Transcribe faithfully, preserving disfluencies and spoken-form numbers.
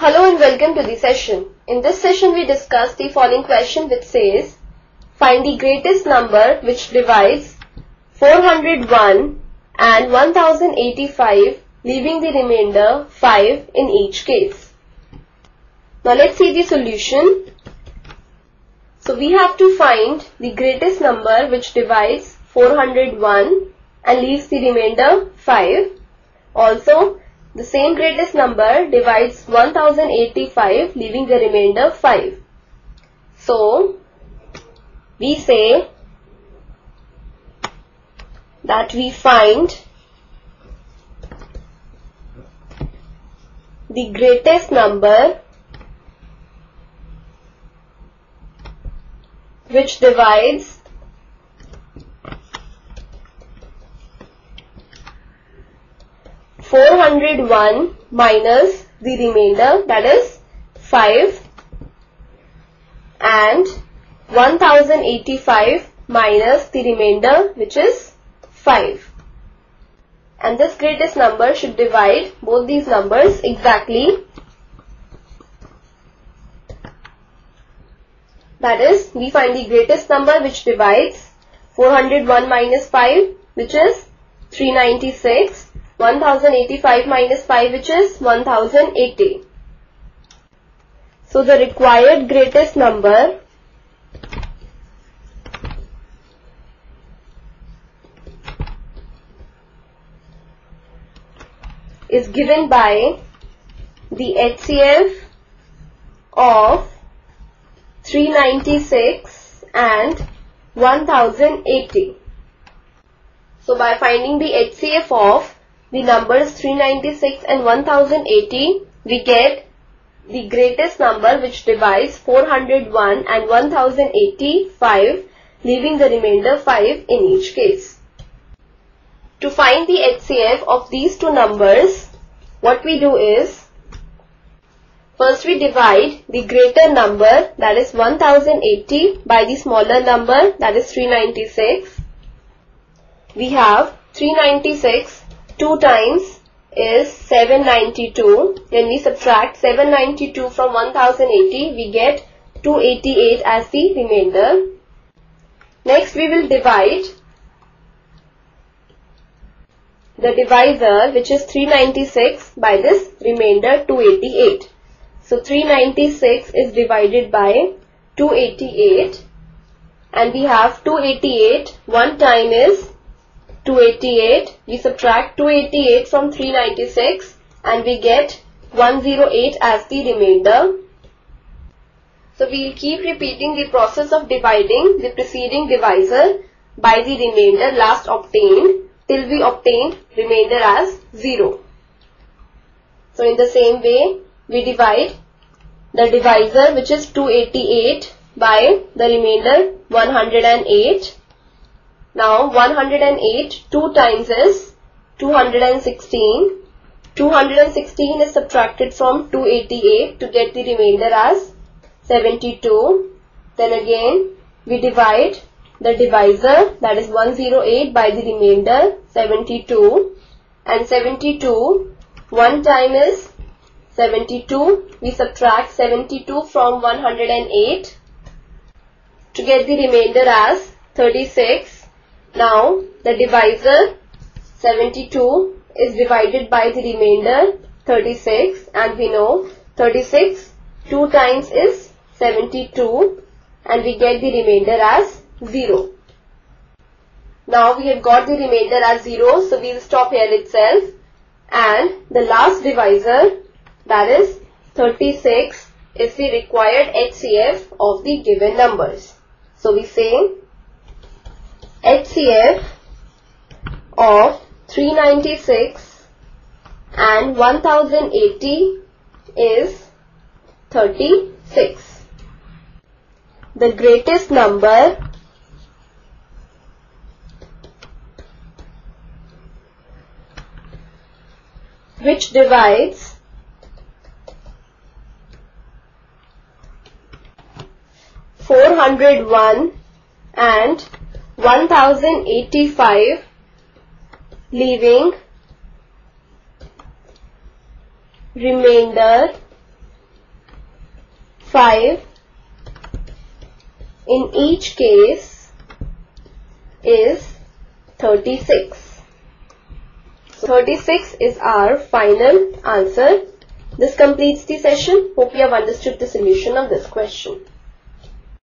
Hello and welcome to the session. In this session we discuss the following question which says, find the greatest number which divides four hundred one and one thousand eighty-five, leaving the remainder five in each case. Now let's see the solution. So we have to find the greatest number which divides four hundred one and leaves the remainder five. Also, the same greatest number divides one thousand eighty-five, leaving the remainder five. So, we say that we find the greatest number which divides four hundred one minus the remainder, that is five, and one thousand eighty-five minus the remainder, which is five. And this greatest number should divide both these numbers exactly. That is, we find the greatest number which divides four hundred one minus five, which is three hundred ninety-six. one thousand eighty-five minus five, which is one thousand eighty. So the required greatest number is given by the H C F of three hundred ninety-six and one thousand eighty. So by finding the H C F of the numbers three hundred ninety-six and one thousand eighty, we get the greatest number which divides four hundred one and one thousand eighty-five, leaving the remainder five in each case. To find the H C F of these two numbers, what we do is, first we divide the greater number, that is one thousand eighty, by the smaller number, that is three hundred ninety-six. We have three hundred ninety-six. two times is seven hundred ninety-two. When we subtract seven hundred ninety-two from one thousand eighty, we get two hundred eighty-eight as the remainder. Next, we will divide the divisor, which is three hundred ninety-six, by this remainder two hundred eighty-eight. So three hundred ninety-six is divided by two hundred eighty-eight, and we have two hundred eighty-eight. One time is two hundred eighty-eight. We subtract two hundred eighty-eight from three hundred ninety-six and we get one hundred eight as the remainder. So we will keep repeating the process of dividing the preceding divisor by the remainder last obtained till we obtain remainder as zero. So in the same way, we divide the divisor, which is two hundred eighty-eight, by the remainder one hundred eight. Now one hundred eight, two times is two hundred sixteen. two hundred sixteen is subtracted from two hundred eighty-eight to get the remainder as seventy-two. Then again we divide the divisor, that is one hundred eight, by the remainder seventy-two. And seventy-two, one time is seventy-two. We subtract seventy-two from one hundred eight to get the remainder as thirty-six. Now, the divisor seventy-two is divided by the remainder thirty-six, and we know thirty-six, two times is seventy-two, and we get the remainder as zero. Now, we have got the remainder as zero, so we will stop here itself. And the last divisor, that is thirty-six, is the required H C F of the given numbers. So, we say H C F of three hundred ninety-six and one thousand eighty is thirty-six. The greatest number which divides four hundred one and one thousand eighty-five, leaving remainder five in each case is thirty-six. So thirty-six is our final answer. This completes the session. Hope you have understood the solution of this question.